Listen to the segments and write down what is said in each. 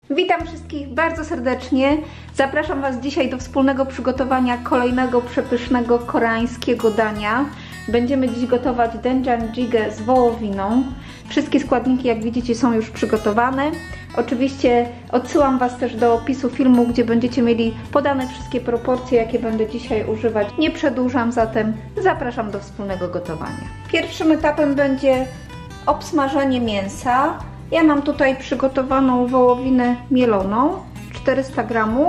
Witam wszystkich bardzo serdecznie. Zapraszam Was dzisiaj do wspólnego przygotowania kolejnego przepysznego koreańskiego dania. Będziemy dziś gotować doenjang jjigae z wołowiną. Wszystkie składniki, jak widzicie, są już przygotowane. Oczywiście odsyłam Was też do opisu filmu, gdzie będziecie mieli podane wszystkie proporcje, jakie będę dzisiaj używać. Nie przedłużam, zatem zapraszam do wspólnego gotowania. Pierwszym etapem będzie obsmażenie mięsa. Ja mam tutaj przygotowaną wołowinę mieloną, 400 gramów,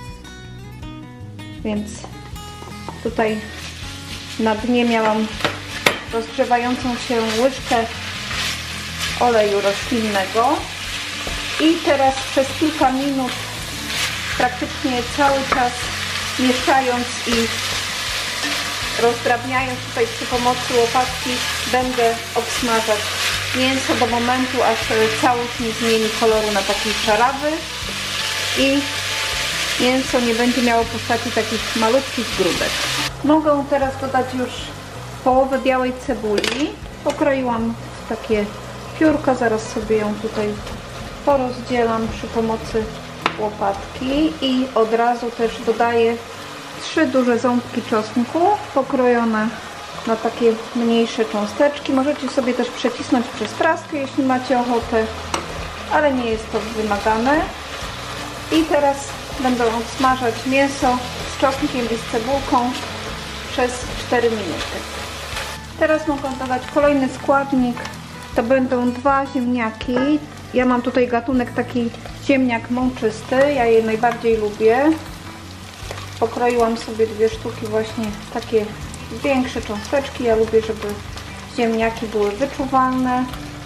więc tutaj na dnie miałam rozgrzewającą się łyżkę oleju roślinnego i teraz przez kilka minut praktycznie cały czas mieszając i rozdrabniając tutaj przy pomocy łopatki będę obsmażać mięso do momentu, aż całość nie zmieni koloru na taki szarawy i mięso nie będzie miało postaci takich malutkich grudek. Mogę teraz dodać już połowę białej cebuli. Pokroiłam w takie piórka, zaraz sobie ją tutaj porozdzielam przy pomocy łopatki i od razu też dodaję 3 duże ząbki czosnku pokrojone na takie mniejsze cząsteczki. Możecie sobie też przecisnąć przez praskę, jeśli macie ochotę, ale nie jest to wymagane. I teraz będę odsmażać mięso z czosnkiem i z cebulką przez 4 minuty. Teraz mogę dodać kolejny składnik. To będą 2 ziemniaki. Ja mam tutaj gatunek taki ziemniak mączysty. Ja je najbardziej lubię. Pokroiłam sobie 2 sztuki właśnie takie większe cząsteczki. Ja lubię, żeby ziemniaki były wyczuwalne.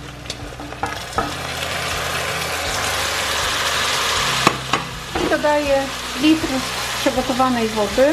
I dodaję litr przygotowanej wody.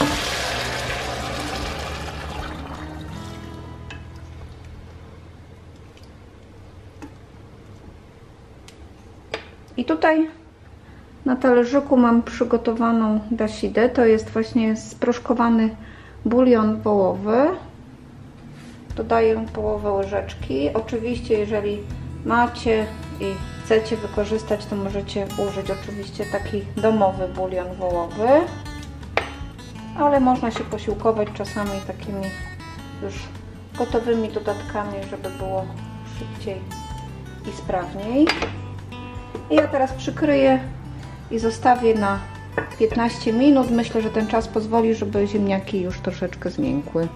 I tutaj na talerzyku mam przygotowaną dasidę. To jest właśnie sproszkowany bulion wołowy. Dodaję połowę łyżeczki. Oczywiście, jeżeli macie i chcecie wykorzystać, to możecie użyć oczywiście taki domowy bulion wołowy, ale można się posiłkować czasami takimi już gotowymi dodatkami, żeby było szybciej i sprawniej. I ja teraz przykryję i zostawię na 15 minut. Myślę, że ten czas pozwoli, żeby ziemniaki już troszeczkę zmiękły.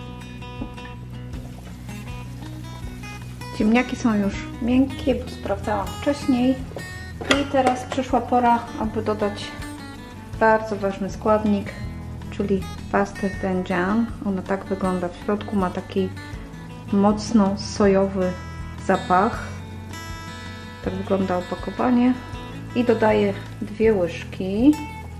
Ziemniaki są już miękkie, bo sprawdzałam wcześniej. I teraz przyszła pora, aby dodać bardzo ważny składnik, czyli pastę doenjang. Ona tak wygląda w środku, ma taki mocno sojowy zapach. Tak wygląda opakowanie. I dodaję 2 łyżki.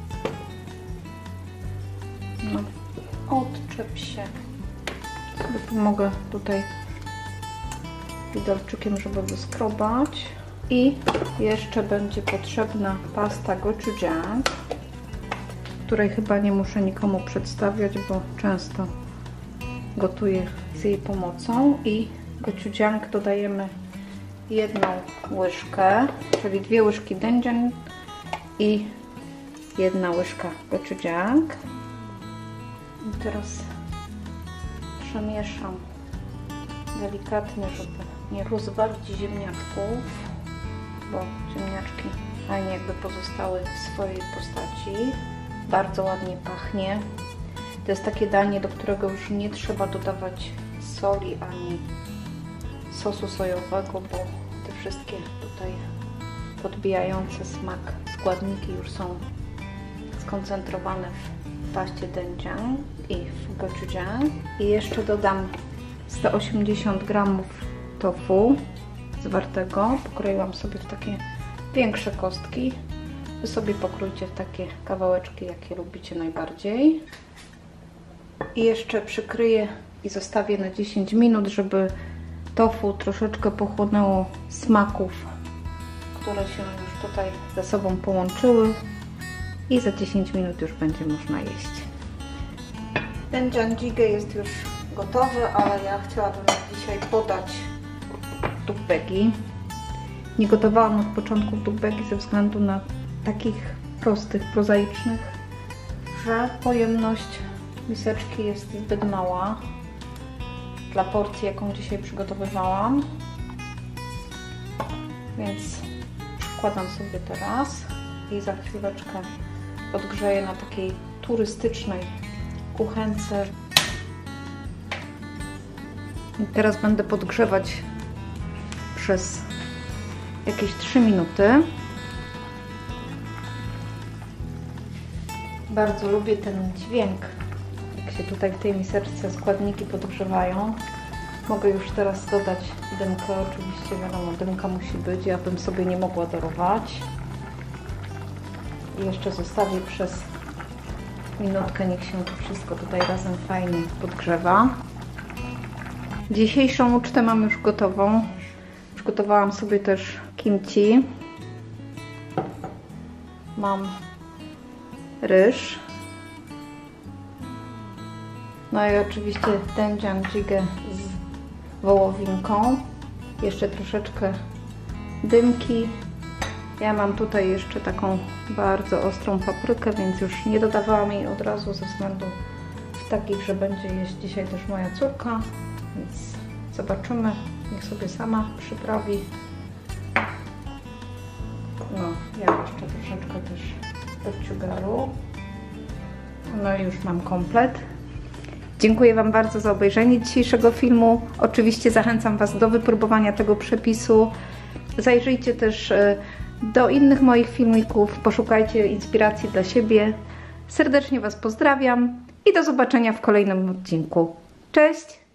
No, odczep się. Sobie pomogę tutaj widelczykiem, żeby wyskrobać. I jeszcze będzie potrzebna pasta gochujang, której chyba nie muszę nikomu przedstawiać, bo często gotuję z jej pomocą. I gochujang dodajemy 1 łyżkę, czyli 2 łyżki doenjang i 1 łyżka gochujang. I teraz przemieszam delikatnie, żeby nie rozwalić ziemniaczków, bo ziemniaczki fajnie jakby pozostały w swojej postaci. Bardzo ładnie pachnie. To jest takie danie, do którego już nie trzeba dodawać soli ani sosu sojowego, bo te wszystkie tutaj podbijające smak składniki już są skoncentrowane w paście doenjang i w gochujang. I jeszcze dodam 180 gramów tofu zwartego. Pokroiłam sobie w takie większe kostki. Wy sobie pokrójcie w takie kawałeczki, jakie lubicie najbardziej. I jeszcze przykryję i zostawię na 10 minut, żeby tofu troszeczkę pochłonęło smaków, które się już tutaj ze sobą połączyły i za 10 minut już będzie można jeść. Doenjang jjigae jest już gotowy, ale ja chciałabym dzisiaj podać tteokbokki. Nie gotowałam od początku dubeki ze względu na takich prostych, prozaicznych, że pojemność miseczki jest zbyt mała dla porcji, jaką dzisiaj przygotowywałam. Więc przykładam sobie teraz i za chwileczkę podgrzeję na takiej turystycznej kuchence. I teraz będę podgrzewać przez jakieś 3 minuty. Bardzo lubię ten dźwięk, jak się tutaj w tej miseczce składniki podgrzewają. Mogę już teraz dodać dymkę, oczywiście wiadomo, dymka musi być, ja bym sobie nie mogła darować. I jeszcze zostawię przez minutkę, niech się to wszystko tutaj razem fajnie podgrzewa. Dzisiejszą ucztę mam już gotową. Przygotowałam sobie też kimchi. Mam ryż. No i oczywiście doenjang jjigae z wołowinką. Jeszcze troszeczkę dymki. Ja mam tutaj jeszcze taką bardzo ostrą paprykę, więc już nie dodawałam jej od razu ze względu takich, że będzie jeść dzisiaj też moja córka. Więc zobaczymy, niech sobie sama przyprawi. No, ja jeszcze troszeczkę też gochugaru. No i już mam komplet. Dziękuję Wam bardzo za obejrzenie dzisiejszego filmu. Oczywiście zachęcam Was do wypróbowania tego przepisu. Zajrzyjcie też do innych moich filmików, poszukajcie inspiracji dla siebie. Serdecznie Was pozdrawiam i do zobaczenia w kolejnym odcinku. Cześć!